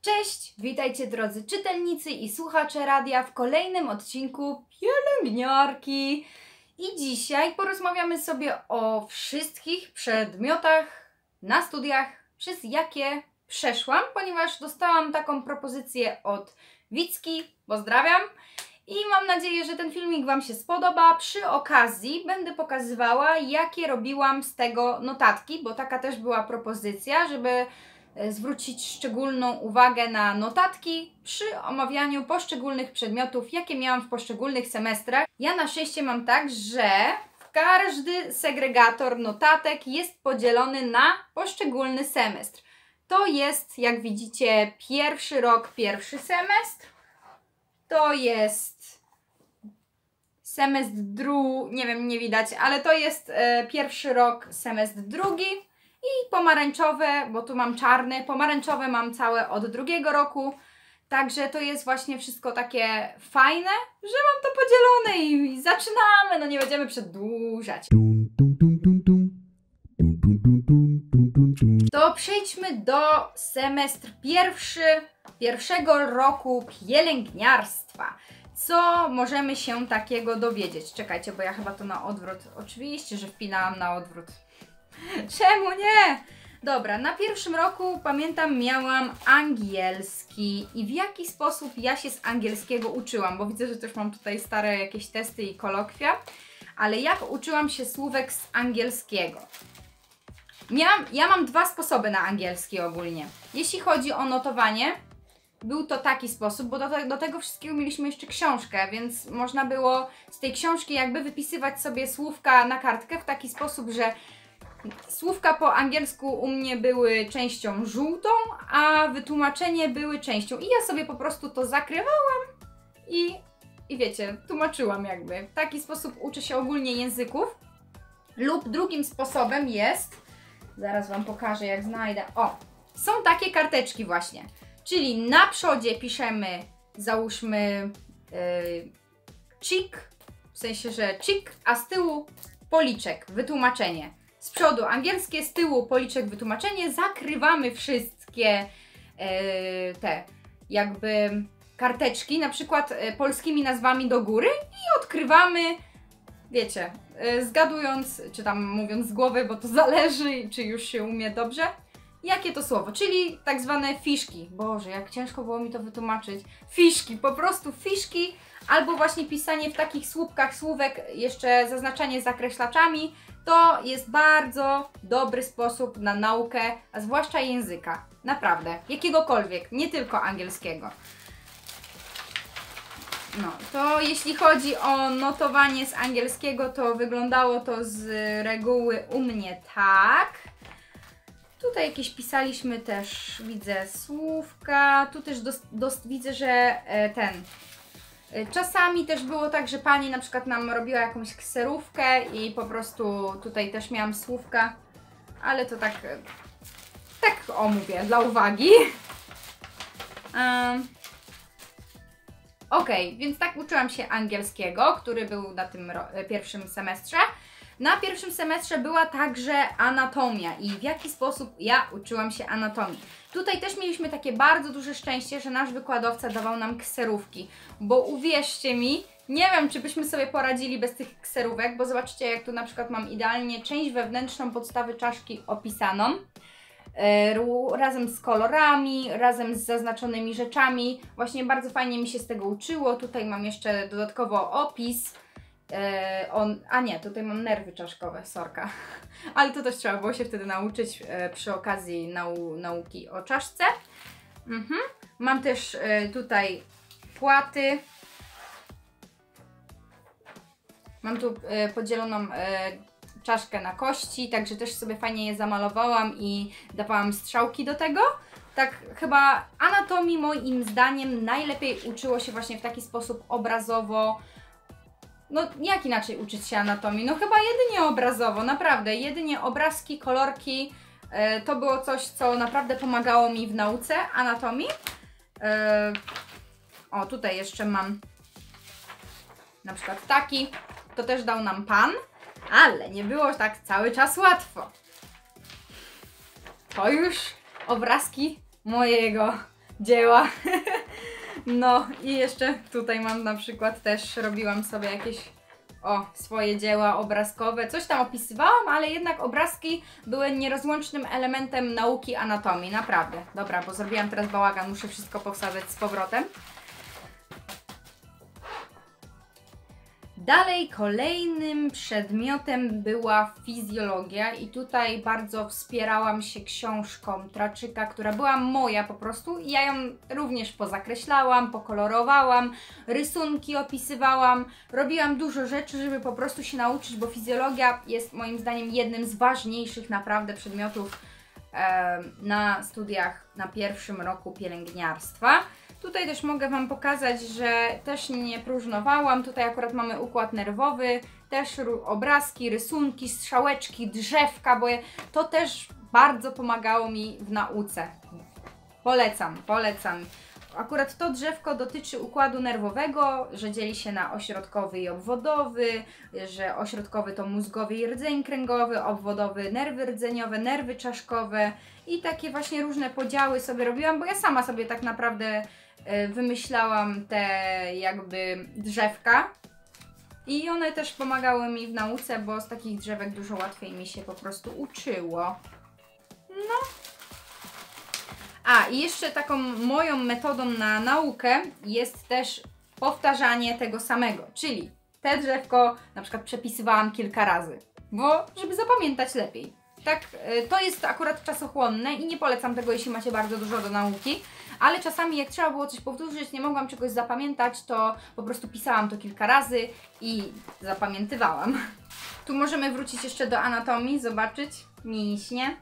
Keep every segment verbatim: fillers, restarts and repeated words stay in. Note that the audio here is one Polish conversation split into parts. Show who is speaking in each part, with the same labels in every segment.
Speaker 1: Cześć, witajcie drodzy czytelnicy i słuchacze radia w kolejnym odcinku Pielęgniarki. I dzisiaj porozmawiamy sobie o wszystkich przedmiotach na studiach, przez jakie przeszłam, ponieważ dostałam taką propozycję od Wicki, pozdrawiam. I mam nadzieję, że ten filmik Wam się spodoba. Przy okazji będę pokazywała, jakie robiłam z tego notatki, bo taka też była propozycja, żeby zwrócić szczególną uwagę na notatki przy omawianiu poszczególnych przedmiotów, jakie miałam w poszczególnych semestrach. Ja na szczęście mam tak, że każdy segregator notatek jest podzielony na poszczególny semestr. To jest, jak widzicie, pierwszy rok, pierwszy semestr. To jest semestr drugi, nie wiem, nie widać, ale to jest e, pierwszy rok, semestr drugi. I pomarańczowe, bo tu mam czarne, pomarańczowe mam całe od drugiego roku. Także to jest właśnie wszystko takie fajne, że mam to podzielone i zaczynamy, no nie będziemy przedłużać. To przejdźmy do semestr pierwszy, pierwszego roku pielęgniarstwa. Co możemy się takiego dowiedzieć? Czekajcie, bo ja chyba to na odwrót, oczywiście, że wpinałam na odwrót. Czemu nie? Dobra, na pierwszym roku pamiętam miałam angielski i w jaki sposób ja się z angielskiego uczyłam, bo widzę, że też mam tutaj stare jakieś testy i kolokwia, ale jak uczyłam się słówek z angielskiego? Miałam, ja mam dwa sposoby na angielski ogólnie. Jeśli chodzi o notowanie, był to taki sposób, bo do, te, do tego wszystkiego mieliśmy jeszcze książkę, więc można było z tej książki jakby wypisywać sobie słówka na kartkę w taki sposób, że słówka po angielsku u mnie były częścią żółtą, a wytłumaczenie były częścią. I ja sobie po prostu to zakrywałam i, i wiecie, tłumaczyłam jakby. W taki sposób uczę się ogólnie języków. Lub drugim sposobem jest, zaraz Wam pokażę jak znajdę, o, są takie karteczki właśnie. Czyli na przodzie piszemy, załóżmy yy, chick, w sensie, że chick, a z tyłu policzek, wytłumaczenie. Z przodu angielskie, z tyłu policzek, wytłumaczenie. Zakrywamy wszystkie e, te jakby karteczki, na przykład e, polskimi nazwami do góry i odkrywamy, wiecie, e, zgadując, czy tam mówiąc z głowy, bo to zależy, czy już się umie dobrze, jakie to słowo, czyli tak zwane fiszki. Boże, jak ciężko było mi to wytłumaczyć. Fiszki, po prostu fiszki, albo właśnie pisanie w takich słupkach słówek, jeszcze zaznaczanie zakreślaczami. To jest bardzo dobry sposób na naukę, a zwłaszcza języka. Naprawdę. Jakiegokolwiek, nie tylko angielskiego. No, to jeśli chodzi o notowanie z angielskiego, to wyglądało to z reguły u mnie tak. Tutaj jakieś pisaliśmy też, widzę, słówka. Tu też dost, dost, widzę, że e, ten... Czasami też było tak, że pani na przykład nam robiła jakąś kserówkę i po prostu tutaj też miałam słówka, ale to tak, tak o mówię, dla uwagi. Um, ok, więc tak uczyłam się angielskiego, który był na tym pierwszym semestrze. Na pierwszym semestrze była także anatomia i w jaki sposób ja uczyłam się anatomii. Tutaj też mieliśmy takie bardzo duże szczęście, że nasz wykładowca dawał nam kserówki, bo uwierzcie mi, nie wiem, czy byśmy sobie poradzili bez tych kserówek, bo zobaczcie, jak tu na przykład mam idealnie część wewnętrzną podstawy czaszki opisaną, yy, razem z kolorami, razem z zaznaczonymi rzeczami. Właśnie bardzo fajnie mi się z tego uczyło. Tutaj mam jeszcze dodatkowo opis. Yy, on, a nie, tutaj mam nerwy czaszkowe, sorka. Ale to też trzeba było się wtedy nauczyć yy, przy okazji nau nauki o czaszce. Mhm. Mam też yy, tutaj płaty. Mam tu yy, podzieloną yy, czaszkę na kości, także też sobie fajnie je zamalowałam i dawałam strzałki do tego. Tak chyba anatomii moim zdaniem najlepiej uczyło się właśnie w taki sposób obrazowo. No jak inaczej uczyć się anatomii? No chyba jedynie obrazowo, naprawdę. Jedynie obrazki, kolorki, yy, to było coś, co naprawdę pomagało mi w nauce anatomii. Yy, o, tutaj jeszcze mam na przykład taki. To też dał nam pan, ale nie było tak cały czas łatwo. To już obrazki mojego dzieła. No i jeszcze tutaj mam na przykład też robiłam sobie jakieś o, swoje dzieła obrazkowe. Coś tam opisywałam, ale jednak obrazki były nierozłącznym elementem nauki anatomii. Naprawdę. Dobra, bo zrobiłam teraz bałagan, muszę wszystko powsadzać z powrotem. Dalej kolejnym przedmiotem była fizjologia i tutaj bardzo wspierałam się książką Traczyka, która była moja po prostu i ja ją również pozakreślałam, pokolorowałam, rysunki opisywałam, robiłam dużo rzeczy, żeby po prostu się nauczyć, bo fizjologia jest moim zdaniem jednym z ważniejszych naprawdę przedmiotów e, na studiach na pierwszym roku pielęgniarstwa. Tutaj też mogę Wam pokazać, że też nie próżnowałam. Tutaj akurat mamy układ nerwowy, też obrazki, rysunki, strzałeczki, drzewka, bo to też bardzo pomagało mi w nauce. Polecam, polecam. Akurat to drzewko dotyczy układu nerwowego, że dzieli się na ośrodkowy i obwodowy, że ośrodkowy to mózgowy i rdzeń kręgowy, obwodowy nerwy rdzeniowe, nerwy czaszkowe i takie właśnie różne podziały sobie robiłam, bo ja sama sobie tak naprawdę wymyślałam te jakby drzewka i one też pomagały mi w nauce, bo z takich drzewek dużo łatwiej mi się po prostu uczyło. No. A, i jeszcze taką moją metodą na naukę jest też powtarzanie tego samego, czyli te drzewko na przykład przepisywałam kilka razy, bo żeby zapamiętać lepiej. Tak, to jest akurat czasochłonne i nie polecam tego, jeśli macie bardzo dużo do nauki, ale czasami jak trzeba było coś powtórzyć, nie mogłam czegoś zapamiętać, to po prostu pisałam to kilka razy i zapamiętywałam. Tu możemy wrócić jeszcze do anatomii, zobaczyć mięśnie.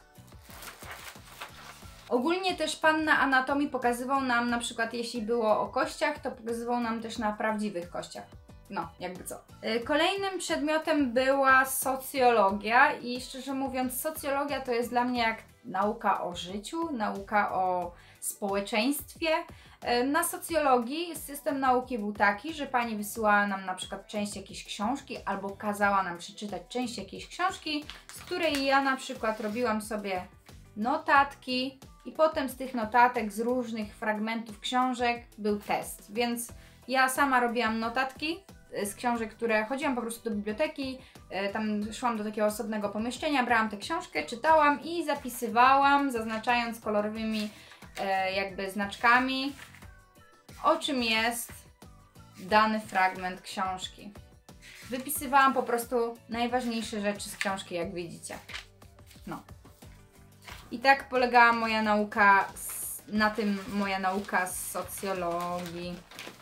Speaker 1: Ogólnie też pan na anatomii pokazywał nam, na przykład jeśli było o kościach, to pokazywał nam też na prawdziwych kościach. No, jakby co. Kolejnym przedmiotem była socjologia i szczerze mówiąc socjologia to jest dla mnie jak nauka o życiu, nauka o społeczeństwie. Na socjologii system nauki był taki, że pani wysyłała nam na przykład część jakiejś książki albo kazała nam przeczytać część jakiejś książki, z której ja na przykład robiłam sobie notatki i potem z tych notatek, z różnych fragmentów książek był test, więc ja sama robiłam notatki z książek, które chodziłam po prostu do biblioteki, tam szłam do takiego osobnego pomieszczenia, brałam tę książkę, czytałam i zapisywałam, zaznaczając kolorowymi jakby znaczkami, o czym jest dany fragment książki. Wypisywałam po prostu najważniejsze rzeczy z książki, jak widzicie. No. I tak polegała moja nauka, z, na tym moja nauka z socjologii.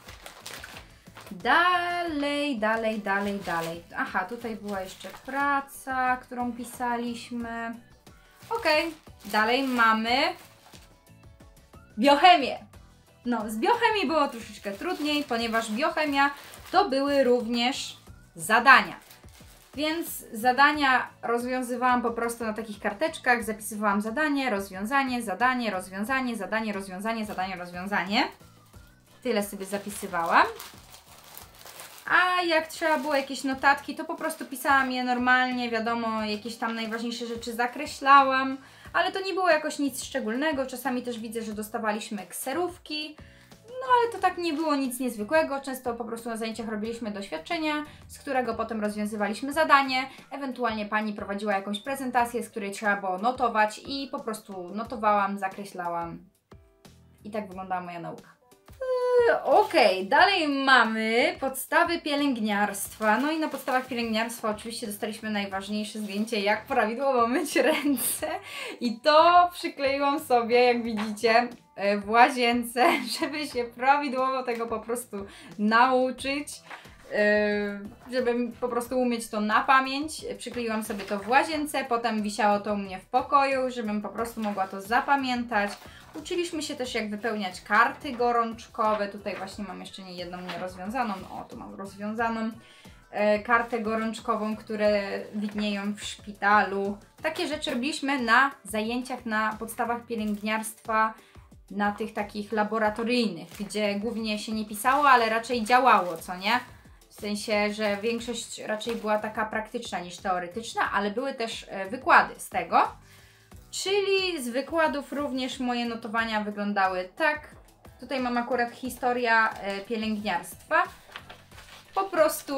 Speaker 1: Dalej, dalej, dalej, dalej. Aha, tutaj była jeszcze praca, którą pisaliśmy. Okej, okay. Dalej mamy biochemię. No, z biochemii było troszeczkę trudniej, ponieważ biochemia to były również zadania. Więc zadania rozwiązywałam po prostu na takich karteczkach, zapisywałam zadanie, rozwiązanie, zadanie, rozwiązanie, zadanie, rozwiązanie, zadanie, rozwiązanie. Tyle sobie zapisywałam. A jak trzeba było jakieś notatki, to po prostu pisałam je normalnie, wiadomo, jakieś tam najważniejsze rzeczy zakreślałam, ale to nie było jakoś nic szczególnego. Czasami też widzę, że dostawaliśmy kserówki, no ale to tak nie było nic niezwykłego. Często po prostu na zajęciach robiliśmy doświadczenia, z którego potem rozwiązywaliśmy zadanie, ewentualnie pani prowadziła jakąś prezentację, z której trzeba było notować i po prostu notowałam, zakreślałam. I tak wyglądała moja nauka. Okej, okay, dalej mamy podstawy pielęgniarstwa. No i na podstawach pielęgniarstwa oczywiście dostaliśmy najważniejsze zdjęcie, jak prawidłowo myć ręce. I to przykleiłam sobie, jak widzicie, w łazience, żeby się prawidłowo tego po prostu nauczyć. Żeby po prostu umieć to na pamięć. Przykleiłam sobie to w łazience, potem wisiało to u mnie w pokoju, żebym po prostu mogła to zapamiętać. Uczyliśmy się też, jak wypełniać karty gorączkowe. Tutaj właśnie mam jeszcze nie jedną nierozwiązaną. O, tu mam rozwiązaną e, kartę gorączkową, które widnieją w szpitalu. Takie rzeczy robiliśmy na zajęciach na podstawach pielęgniarstwa, na tych takich laboratoryjnych, gdzie głównie się nie pisało, ale raczej działało, co nie? W sensie, że większość raczej była taka praktyczna niż teoretyczna, ale były też e, wykłady z tego. Czyli z wykładów również moje notowania wyglądały tak. Tutaj mam akurat historia e, pielęgniarstwa. Po prostu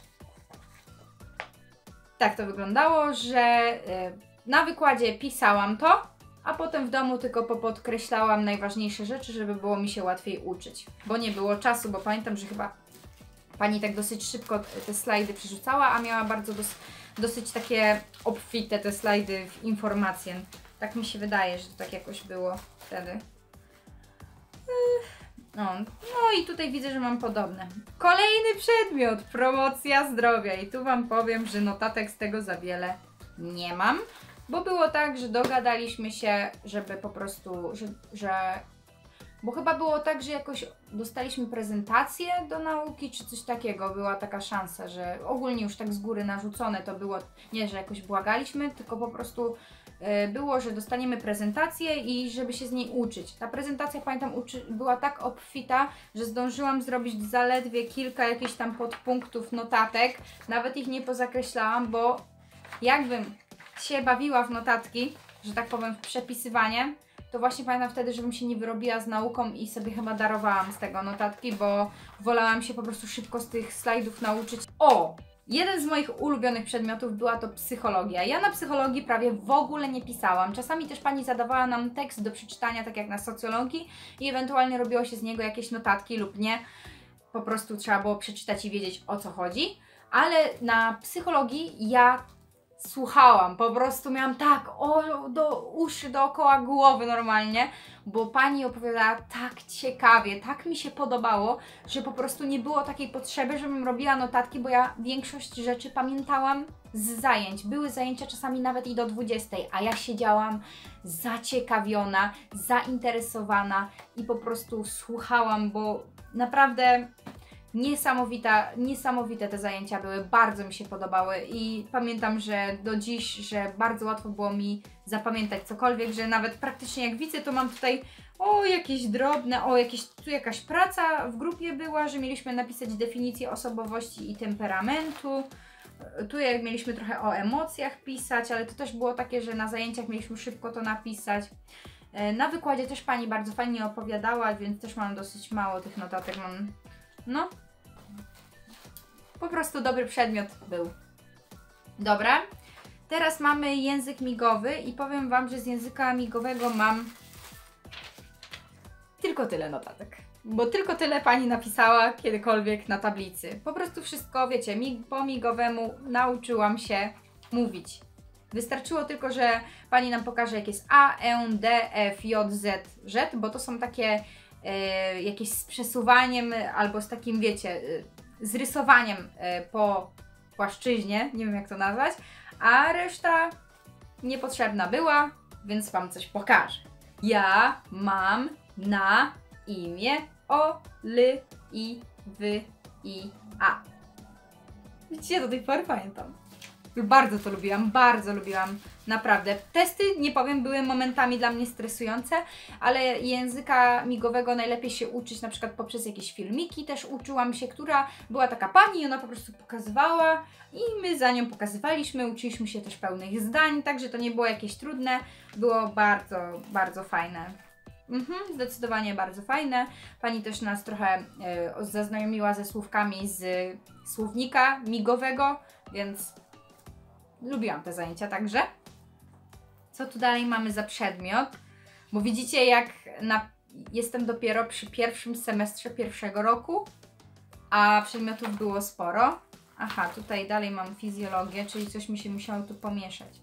Speaker 1: tak to wyglądało, że e, na wykładzie pisałam to, a potem w domu tylko popodkreślałam najważniejsze rzeczy, żeby było mi się łatwiej uczyć. Bo nie było czasu, bo pamiętam, że chyba pani tak dosyć szybko te slajdy przerzucała, a miała bardzo dos dosyć takie obfite te slajdy w informacje. Tak mi się wydaje, że to tak jakoś było wtedy. No, no i tutaj widzę, że mam podobne. Kolejny przedmiot, promocja zdrowia. I tu Wam powiem, że notatek z tego za wiele nie mam. Bo było tak, że dogadaliśmy się, żeby po prostu, że, że... Bo chyba było tak, że jakoś dostaliśmy prezentację do nauki, czy coś takiego. Była taka szansa, że ogólnie już tak z góry narzucone to było, nie, że jakoś błagaliśmy, tylko po prostu y, było, że dostaniemy prezentację i żeby się z niej uczyć. Ta prezentacja, pamiętam, uczy, była tak obfita, że zdążyłam zrobić zaledwie kilka jakichś tam podpunktów notatek. Nawet ich nie pozakreślałam, bo jakbym się bawiła w notatki, że tak powiem, w przepisywanie, to właśnie pamiętam wtedy, żebym się nie wyrobiła z nauką i sobie chyba darowałam z tego notatki, bo wolałam się po prostu szybko z tych slajdów nauczyć. O! Jeden z moich ulubionych przedmiotów była to psychologia. Ja na psychologii prawie w ogóle nie pisałam. Czasami też pani zadawała nam tekst do przeczytania, tak jak na socjologii, i ewentualnie robiło się z niego jakieś notatki lub nie. Po prostu trzeba było przeczytać i wiedzieć, o co chodzi. Ale na psychologii ja słuchałam, po prostu miałam tak o, do uszy, dookoła głowy normalnie, bo pani opowiadała tak ciekawie, tak mi się podobało, że po prostu nie było takiej potrzeby, żebym robiła notatki, bo ja większość rzeczy pamiętałam z zajęć. Były zajęcia czasami nawet i do dwudziestej, a ja siedziałam zaciekawiona, zainteresowana i po prostu słuchałam, bo naprawdę Niesamowita, niesamowite te zajęcia były, bardzo mi się podobały i pamiętam, że do dziś, że bardzo łatwo było mi zapamiętać cokolwiek, że nawet praktycznie jak widzę, to mam tutaj o jakieś drobne, o jakieś, tu jakaś praca w grupie była, że mieliśmy napisać definicję osobowości i temperamentu. Tu jak mieliśmy trochę o emocjach pisać, ale to też było takie, że na zajęciach mieliśmy szybko to napisać. Na wykładzie też pani bardzo fajnie opowiadała, więc też mam dosyć mało tych notatek. Mam No, po prostu dobry przedmiot był. Dobra, teraz mamy język migowy i powiem Wam, że z języka migowego mam tylko tyle notatek. Bo tylko tyle pani napisała kiedykolwiek na tablicy. Po prostu wszystko, wiecie, mig, po migowemu nauczyłam się mówić. Wystarczyło tylko, że pani nam pokaże, jak jest A, E, D, F, J, Z, Z, bo to są takie Yy, jakieś z przesuwaniem albo z takim, wiecie, yy, z rysowaniem yy, po płaszczyźnie, nie wiem jak to nazwać, a reszta niepotrzebna była, więc Wam coś pokażę. Ja mam na imię O, L, I, W, I, A. Widzicie, do tej pory pamiętam. Bardzo to lubiłam, bardzo lubiłam, naprawdę. Testy, nie powiem, były momentami dla mnie stresujące, ale języka migowego najlepiej się uczyć na przykład poprzez jakieś filmiki. Też uczyłam się, która była taka pani i ona po prostu pokazywała i my za nią pokazywaliśmy, uczyliśmy się też pełnych zdań, także to nie było jakieś trudne, było bardzo, bardzo fajne. Mhm, zdecydowanie bardzo fajne. Pani też nas trochę y, zaznajomiła ze słówkami z słownika migowego, więc lubiłam te zajęcia także. Co tu dalej mamy za przedmiot? Bo widzicie, jak na, jestem dopiero przy pierwszym semestrze pierwszego roku, a przedmiotów było sporo. Aha, tutaj dalej mam fizjologię, czyli coś mi się musiało tu pomieszać.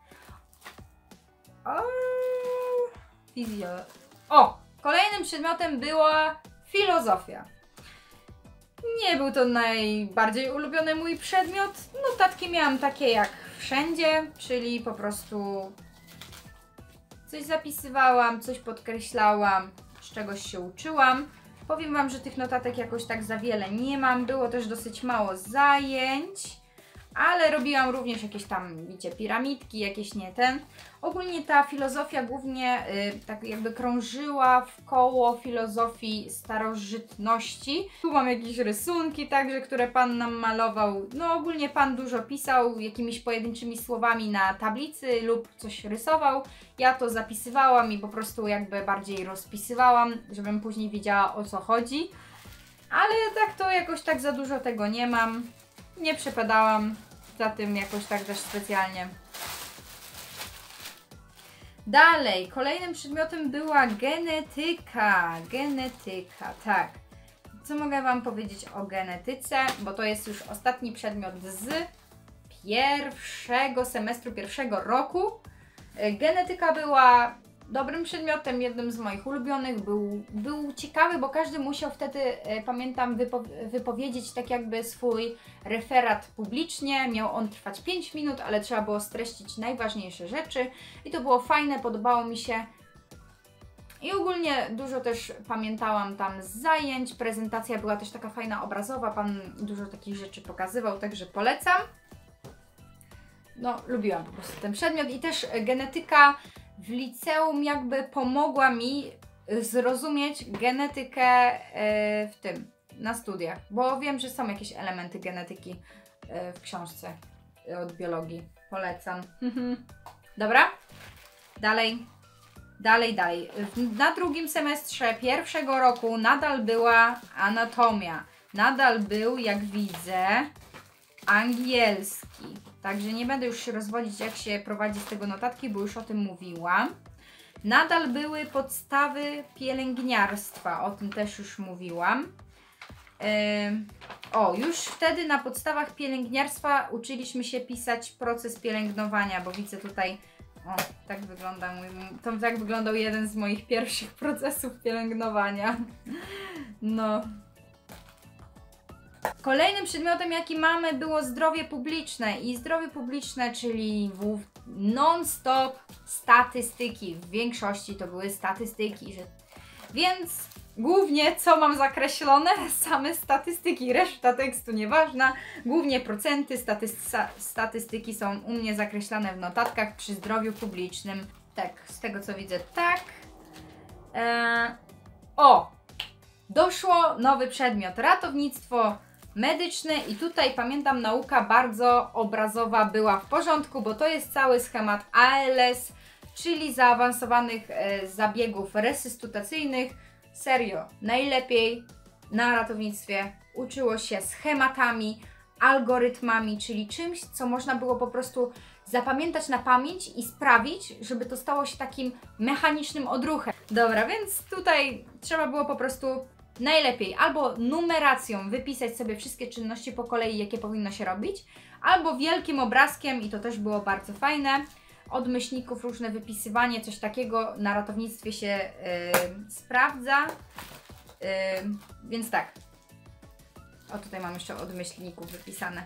Speaker 1: O, fizjo... o! Kolejnym przedmiotem była filozofia. Nie był to najbardziej ulubiony mój przedmiot. Notatki miałam takie jak wszędzie, czyli po prostu coś zapisywałam, coś podkreślałam, z czegoś się uczyłam. Powiem Wam, że tych notatek jakoś tak za wiele nie mam. Było też dosyć mało zajęć, ale robiłam również jakieś tam, wiecie, piramidki, jakieś nie ten. Ogólnie ta filozofia głównie y, tak jakby krążyła w koło filozofii starożytności. Tu mam jakieś rysunki także, które pan nam malował. No ogólnie pan dużo pisał jakimiś pojedynczymi słowami na tablicy lub coś rysował. Ja to zapisywałam i po prostu jakby bardziej rozpisywałam, żebym później wiedziała, o co chodzi. Ale tak to jakoś tak za dużo tego nie mam. Nie przepadałam za tym jakoś tak też specjalnie. Dalej, kolejnym przedmiotem była genetyka. Genetyka, tak. Co mogę Wam powiedzieć o genetyce? Bo to jest już ostatni przedmiot z pierwszego semestru, pierwszego roku. Genetyka była dobrym przedmiotem, jednym z moich ulubionych. Był, był ciekawy, bo każdy musiał wtedy, e, pamiętam, wypo, wypowiedzieć tak jakby swój referat publicznie. Miał on trwać pięć minut, ale trzeba było streścić najważniejsze rzeczy. I to było fajne, podobało mi się. I ogólnie dużo też pamiętałam tam z zajęć. Prezentacja była też taka fajna, obrazowa. Pan dużo takich rzeczy pokazywał, także polecam. No, lubiłam po prostu ten przedmiot i też genetyka w liceum jakby pomogła mi zrozumieć genetykę yy, w tym, na studiach, bo wiem, że są jakieś elementy genetyki yy, w książce yy, od biologii. Polecam. Dobra? Dalej. Dalej, dalej. Na drugim semestrze pierwszego roku nadal była anatomia. Nadal był, jak widzę, angielski. Także nie będę już się rozwodzić, jak się prowadzi z tego notatki, bo już o tym mówiłam. Nadal były podstawy pielęgniarstwa, o tym też już mówiłam. Yy, o, już wtedy na podstawach pielęgniarstwa uczyliśmy się pisać proces pielęgnowania, bo widzę tutaj, o, tak wygląda mój, to tak wyglądał jeden z moich pierwszych procesów pielęgnowania. No. Kolejnym przedmiotem, jaki mamy, było zdrowie publiczne i zdrowie publiczne, czyli non-stop statystyki. W większości to były statystyki, że... więc głównie co mam zakreślone? Same statystyki, reszta tekstu nieważna. Głównie procenty, staty statystyki są u mnie zakreślane w notatkach przy zdrowiu publicznym. Tak, z tego co widzę, tak. Eee... O! Doszło nowy przedmiot, ratownictwo medyczne i tutaj pamiętam, nauka bardzo obrazowa była w porządku, bo to jest cały schemat A L S, czyli zaawansowanych e, zabiegów resuscytacyjnych. Serio, najlepiej na ratownictwie uczyło się schematami, algorytmami, czyli czymś, co można było po prostu zapamiętać na pamięć i sprawić, żeby to stało się takim mechanicznym odruchem. Dobra, więc tutaj trzeba było po prostu najlepiej albo numeracją wypisać sobie wszystkie czynności po kolei, jakie powinno się robić, albo wielkim obrazkiem i to też było bardzo fajne. Od myślników różne wypisywanie, coś takiego na ratownictwie się yy, sprawdza. Yy, więc tak. O, tutaj mam jeszcze od myślników wypisane.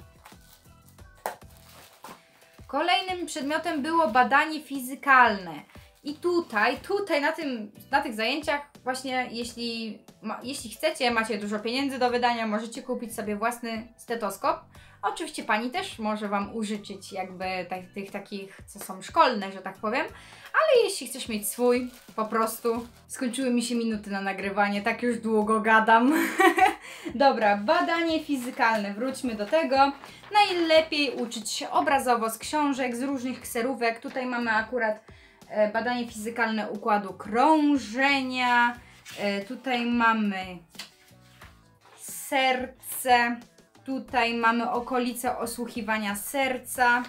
Speaker 1: Kolejnym przedmiotem było badanie fizykalne. I tutaj, tutaj na, tym, na tych zajęciach właśnie, jeśli, ma, jeśli chcecie, macie dużo pieniędzy do wydania, możecie kupić sobie własny stetoskop. Oczywiście pani też może Wam użyczyć jakby tak, tych takich, co są szkolne, że tak powiem. Ale jeśli chcesz mieć swój, po prostu skończyły mi się minuty na nagrywanie, tak już długo gadam. Dobra, badanie fizykalne, wróćmy do tego. Najlepiej uczyć się obrazowo z książek, z różnych kserówek. Tutaj mamy akurat e, badanie fizykalne układu krążenia. E, tutaj mamy serce. Tutaj mamy okolice osłuchiwania serca.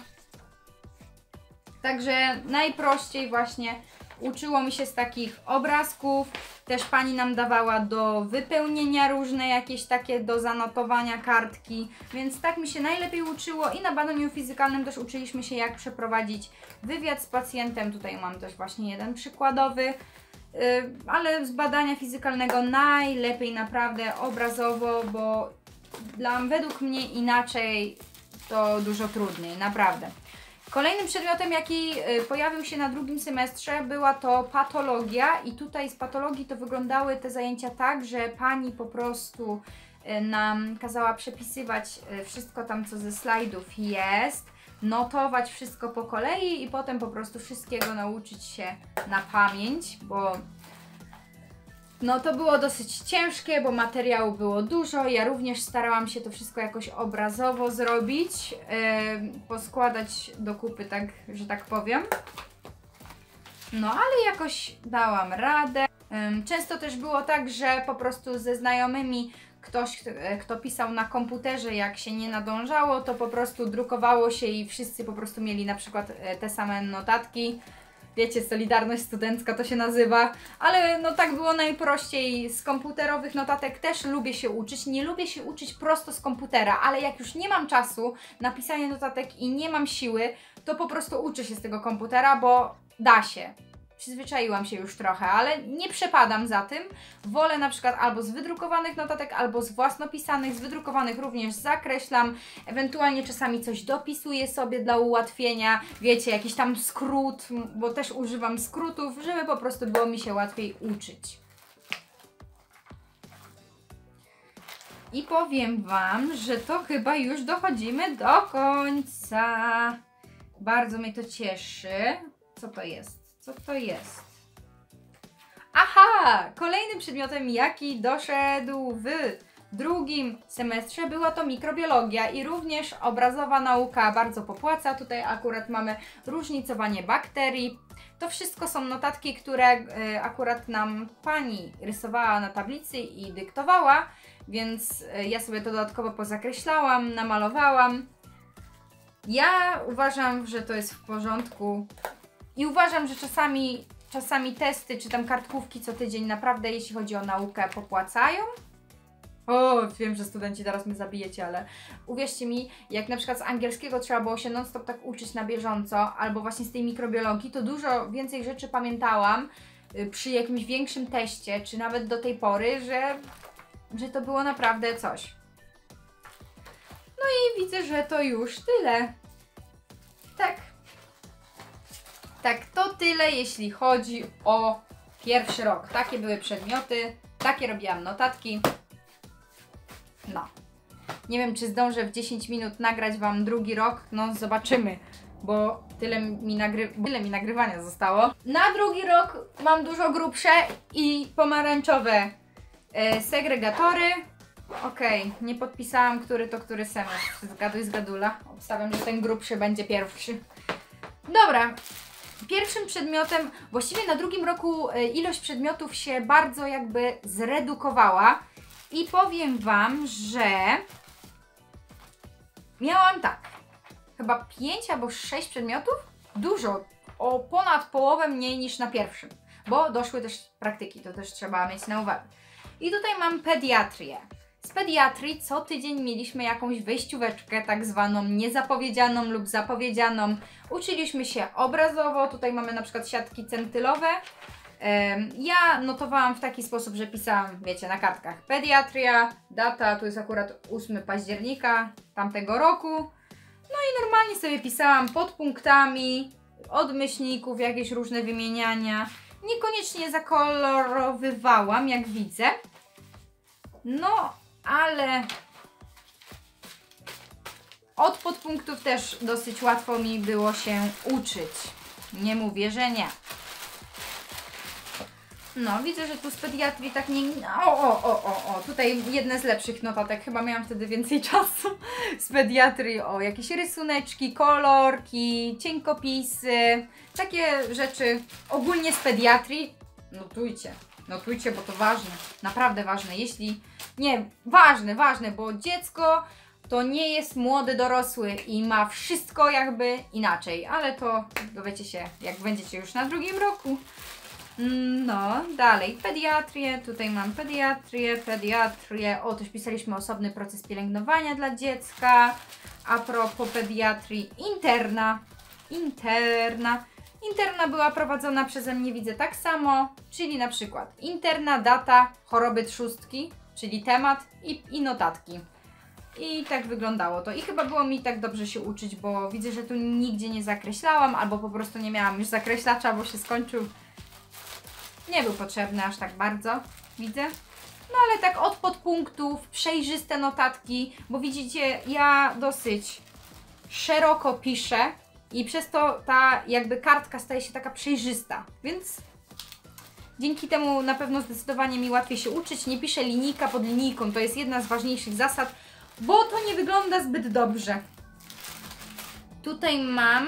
Speaker 1: Także najprościej właśnie uczyło mi się z takich obrazków. Też pani nam dawała do wypełnienia różne jakieś takie do zanotowania kartki. Więc tak mi się najlepiej uczyło i na badaniu fizykalnym też uczyliśmy się, jak przeprowadzić wywiad z pacjentem. Tutaj mam też właśnie jeden przykładowy. Yy, ale z badania fizykalnego najlepiej naprawdę obrazowo, bo dla, według mnie inaczej to dużo trudniej, naprawdę. Kolejnym przedmiotem, jaki pojawił się na drugim semestrze, była to patologia i tutaj z patologii to wyglądały te zajęcia tak, że pani po prostu nam kazała przepisywać wszystko tam, co ze slajdów jest, notować wszystko po kolei i potem po prostu wszystkiego nauczyć się na pamięć, bo no to było dosyć ciężkie, bo materiału było dużo. Ja również starałam się to wszystko jakoś obrazowo zrobić, yy, poskładać do kupy, tak, że tak powiem. No ale jakoś dałam radę. Yy, często też było tak, że po prostu ze znajomymi ktoś, kto pisał na komputerze, jak się nie nadążało, to po prostu drukowało się i wszyscy po prostu mieli na przykład te same notatki. Wiecie, solidarność studencka to się nazywa, ale no tak było najprościej. Z komputerowych notatek też lubię się uczyć. Nie lubię się uczyć prosto z komputera, ale jak już nie mam czasu na pisanie notatek i nie mam siły, to po prostu uczę się z tego komputera, bo da się. Przyzwyczaiłam się już trochę, ale nie przepadam za tym. Wolę na przykład albo z wydrukowanych notatek, albo z własnopisanych. Z wydrukowanych również zakreślam, ewentualnie czasami coś dopisuję sobie dla ułatwienia. Wiecie, jakiś tam skrót, bo też używam skrótów, żeby po prostu było mi się łatwiej uczyć. I powiem Wam, że to chyba już dochodzimy do końca. Bardzo mnie to cieszy. Co to jest? Co to jest? Aha! Kolejnym przedmiotem, jaki doszedł w drugim semestrze, była to mikrobiologia i również obrazowa nauka bardzo popłaca. Tutaj akurat mamy różnicowanie bakterii. To wszystko są notatki, które y, akurat nam pani rysowała na tablicy i dyktowała, więc y, ja sobie to dodatkowo pozakreślałam, namalowałam. Ja uważam, że to jest w porządku. I uważam, że czasami, czasami testy czy tam kartkówki co tydzień naprawdę, jeśli chodzi o naukę, popłacają. O, wiem, że studenci teraz mnie zabijecie, ale uwierzcie mi, jak na przykład z angielskiego trzeba było się non stop tak uczyć na bieżąco, albo właśnie z tej mikrobiologii, to dużo więcej rzeczy pamiętałam y, przy jakimś większym teście, czy nawet do tej pory, że, że to było naprawdę coś. No i widzę, że to już tyle. Tak. Tak, to tyle, jeśli chodzi o pierwszy rok. Takie były przedmioty, takie robiłam notatki. No. Nie wiem, czy zdążę w dziesięć minut nagrać Wam drugi rok. No, zobaczymy, bo tyle mi, nagry tyle mi nagrywania zostało. Na drugi rok mam dużo grubsze i pomarańczowe e, segregatory. Okej, okay, nie podpisałam, który to który semestr. Zgaduj z gadula. Obstawiam, że ten grubszy będzie pierwszy. Dobra. Pierwszym przedmiotem, właściwie na drugim roku ilość przedmiotów się bardzo jakby zredukowała i powiem Wam, że miałam tak, chyba pięć albo sześć przedmiotów, dużo, o ponad połowę mniej niż na pierwszym, bo doszły też praktyki, to też trzeba mieć na uwadze. I tutaj mam pediatrię. Z pediatrii co tydzień mieliśmy jakąś wejścióweczkę, tak zwaną niezapowiedzianą lub zapowiedzianą. Uczyliśmy się obrazowo, tutaj mamy na przykład siatki centylowe. Ja notowałam w taki sposób, że pisałam, wiecie, na kartkach pediatria, data, tu jest akurat ósmego października tamtego roku. No i normalnie sobie pisałam podpunktami, od myślników, jakieś różne wymieniania. Niekoniecznie zakolorowywałam, jak widzę. No, ale od podpunktów też dosyć łatwo mi było się uczyć. Nie mówię, że nie. No, widzę, że tu z pediatrii tak nie... O, o, o, o, o, tutaj jedne z lepszych notatek. Chyba miałam wtedy więcej czasu z pediatrii. O, jakieś rysuneczki, kolorki, cienkopisy. Takie rzeczy ogólnie z pediatrii. Notujcie. Notujcie, bo to ważne. Naprawdę ważne. Jeśli... Nie, ważne, ważne, bo dziecko to nie jest młody dorosły i ma wszystko jakby inaczej. Ale to dowiecie się, jak będziecie już na drugim roku. No, dalej, pediatrię, tutaj mam pediatrię, pediatrię, o, też pisaliśmy osobny proces pielęgnowania dla dziecka. A propos pediatrii, interna, interna, interna była prowadzona przeze mnie, widzę, tak samo, czyli na przykład interna, data, choroby trzustki, czyli temat i, i notatki. I tak wyglądało to. I chyba było mi tak dobrze się uczyć, bo widzę, że tu nigdzie nie zakreślałam, albo po prostu nie miałam już zakreślacza, bo się skończył. Nie był potrzebny aż tak bardzo, widzę. No ale tak od podpunktów, przejrzyste notatki, bo widzicie, ja dosyć szeroko piszę i przez to ta jakby kartka staje się taka przejrzysta, więc dzięki temu na pewno zdecydowanie mi łatwiej się uczyć. Nie piszę linijka pod linijką, to jest jedna z ważniejszych zasad, bo to nie wygląda zbyt dobrze. Tutaj mam...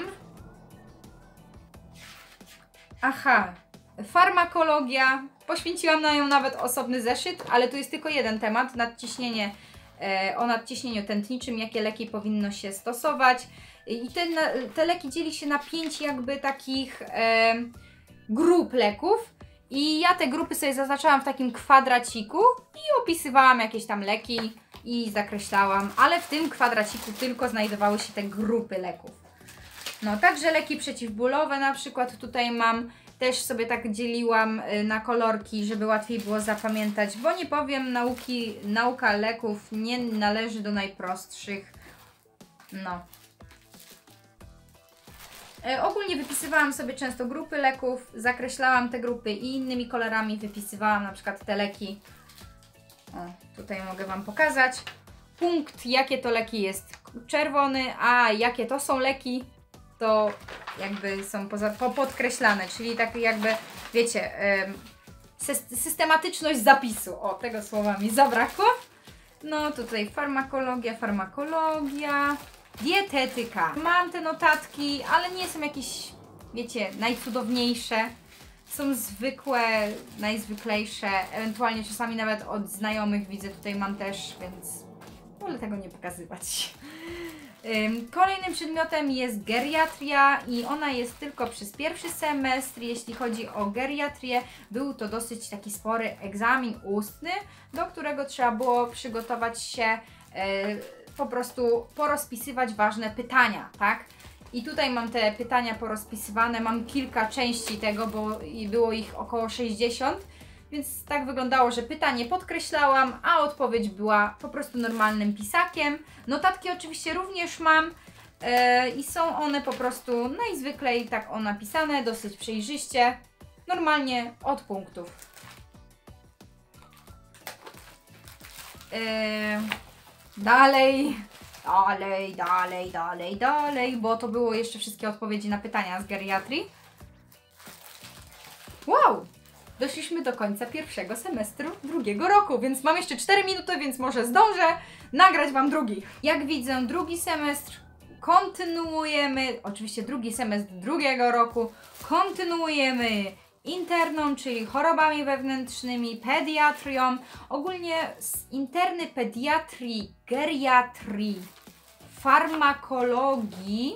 Speaker 1: Aha, farmakologia. Poświęciłam na nią nawet osobny zeszyt, ale tu jest tylko jeden temat, nadciśnienie, e, o nadciśnieniu tętniczym, jakie leki powinno się stosować. I te, te leki dzieli się na pięć jakby takich e, grup leków. I ja te grupy sobie zaznaczałam w takim kwadraciku i opisywałam jakieś tam leki i zakreślałam, ale w tym kwadraciku tylko znajdowały się te grupy leków. No, także leki przeciwbólowe na przykład tutaj mam, też sobie tak dzieliłam na kolorki, żeby łatwiej było zapamiętać, bo nie powiem, nauki, nauka leków nie należy do najprostszych. No. E, ogólnie wypisywałam sobie często grupy leków, zakreślałam te grupy i innymi kolorami wypisywałam na przykład te leki. O, tutaj mogę Wam pokazać. Punkt, jakie to leki jest czerwony, a jakie to są leki, to jakby są poza, po, podkreślane, czyli tak jakby, wiecie, yy, systematyczność zapisu. O, tego słowa mi zabrakło. No tutaj farmakologia, farmakologia, dietetyka. Mam te notatki, ale nie są jakieś, wiecie, najcudowniejsze. Są zwykłe, najzwyklejsze, ewentualnie czasami nawet od znajomych widzę, tutaj mam też, więc wolę tego nie pokazywać. Kolejnym przedmiotem jest geriatria i ona jest tylko przez pierwszy semestr. Jeśli chodzi o geriatrię, był to dosyć taki spory egzamin ustny, do którego trzeba było przygotować się, po prostu porozpisywać ważne pytania, tak? I tutaj mam te pytania porozpisywane, mam kilka części tego, bo było ich około sześćdziesiąt, więc tak wyglądało, że pytanie podkreślałam, a odpowiedź była po prostu normalnym pisakiem. Notatki oczywiście również mam yy, i są one po prostu najzwyklej tak o napisane, dosyć przejrzyście, normalnie od punktów. Yy, dalej, dalej, dalej, dalej, dalej, bo to było jeszcze wszystkie odpowiedzi na pytania z geriatrii. Wow! Doszliśmy do końca pierwszego semestru drugiego roku, więc mam jeszcze cztery minuty, więc może zdążę nagrać Wam drugi. Jak widzę, drugi semestr kontynuujemy, oczywiście drugi semestr drugiego roku, kontynuujemy interną, czyli chorobami wewnętrznymi, pediatrią, ogólnie z interny pediatrii, geriatrii, farmakologii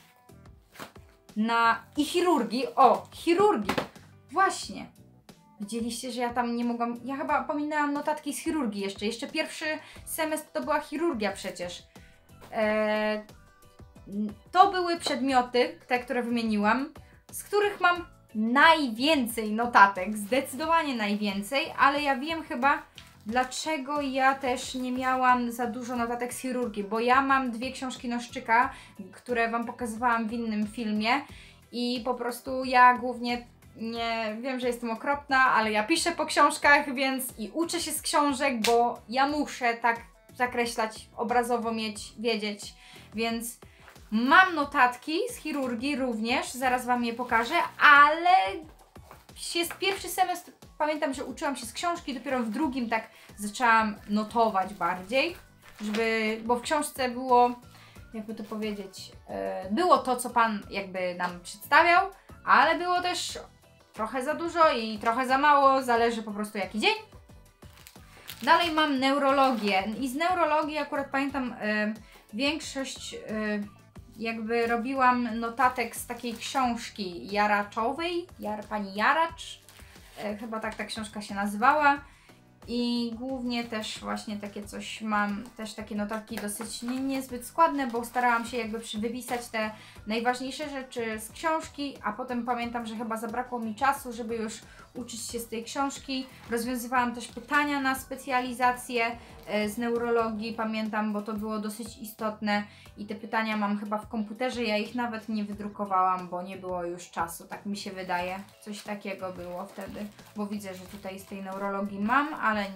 Speaker 1: na i chirurgii, o, chirurgii, właśnie. Widzieliście, że ja tam nie mogłam... Ja chyba pominęłam notatki z chirurgii jeszcze. Jeszcze pierwszy semestr to była chirurgia przecież. Eee, to były przedmioty, te, które wymieniłam, z których mam najwięcej notatek. Zdecydowanie najwięcej, ale ja wiem chyba, dlaczego ja też nie miałam za dużo notatek z chirurgii. Bo ja mam dwie książki Noszczyka, które Wam pokazywałam w innym filmie. I po prostu ja głównie... Nie wiem, że jestem okropna, ale ja piszę po książkach, więc i uczę się z książek, bo ja muszę tak zakreślać, obrazowo mieć, wiedzieć, więc mam notatki z chirurgii również, zaraz Wam je pokażę, ale jest pierwszy semestr, pamiętam, że uczyłam się z książki, dopiero w drugim tak zaczęłam notować bardziej, żeby, bo w książce było, jakby to powiedzieć, było to, co Pan jakby nam przedstawiał, ale było też trochę za dużo i trochę za mało, zależy po prostu jaki dzień. Dalej mam neurologię i z neurologii akurat pamiętam y, większość y, jakby robiłam notatek z takiej książki Jaraczowej, Jar, pani Jaracz, y, chyba tak ta książka się nazywała. I głównie też właśnie takie coś mam, też takie notatki dosyć nie, niezbyt składne, bo starałam się jakby wypisać te najważniejsze rzeczy z książki, a potem pamiętam, że chyba zabrakło mi czasu, żeby już uczyć się z tej książki. Rozwiązywałam też pytania na specjalizację z neurologii, pamiętam, bo to było dosyć istotne i te pytania mam chyba w komputerze, ja ich nawet nie wydrukowałam, bo nie było już czasu, tak mi się wydaje. Coś takiego było wtedy, bo widzę, że tutaj z tej neurologii mam, ale,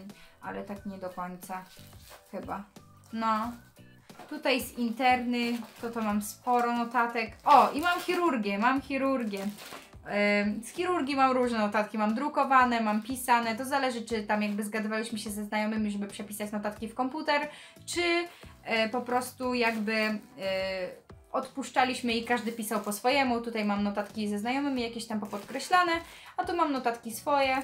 Speaker 1: ale tak nie do końca chyba. No. Tutaj z interny, to to mam sporo notatek. O, i mam chirurgię, mam chirurgię. Z chirurgii mam różne notatki, mam drukowane, mam pisane, to zależy, czy tam jakby zgadywałyśmy się ze znajomymi, żeby przepisać notatki w komputer, czy e, po prostu jakby e, odpuszczaliśmy i każdy pisał po swojemu. Tutaj mam notatki ze znajomymi, jakieś tam popodkreślane, a tu mam notatki swoje,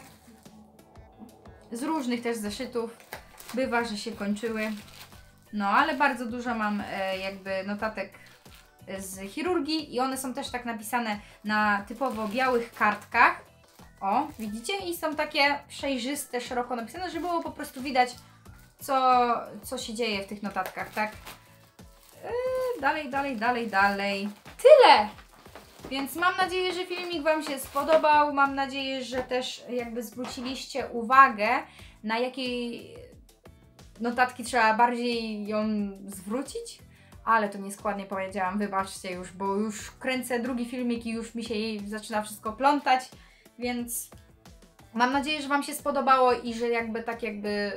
Speaker 1: z różnych też zeszytów, bywa, że się kończyły. No, ale bardzo dużo mam e, jakby notatek z chirurgii i one są też tak napisane na typowo białych kartkach. O, widzicie? I są takie przejrzyste, szeroko napisane, żeby było po prostu widać, co, co się dzieje w tych notatkach, tak? Yy, dalej, dalej, dalej, dalej. Tyle! Więc mam nadzieję, że filmik Wam się spodobał. Mam nadzieję, że też jakby zwróciliście uwagę, na jakiej notatki trzeba bardziej ją zwrócić. Ale to nieskładnie powiedziałam, wybaczcie już, bo już kręcę drugi filmik i już mi się jej zaczyna wszystko plątać, więc mam nadzieję, że Wam się spodobało i że jakby tak jakby...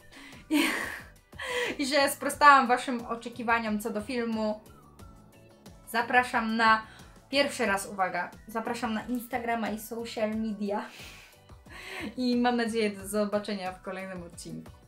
Speaker 1: i że sprostałam Waszym oczekiwaniom co do filmu. Zapraszam na... Pierwszy raz, uwaga, zapraszam na Instagrama i social media. I mam nadzieję do zobaczenia w kolejnym odcinku.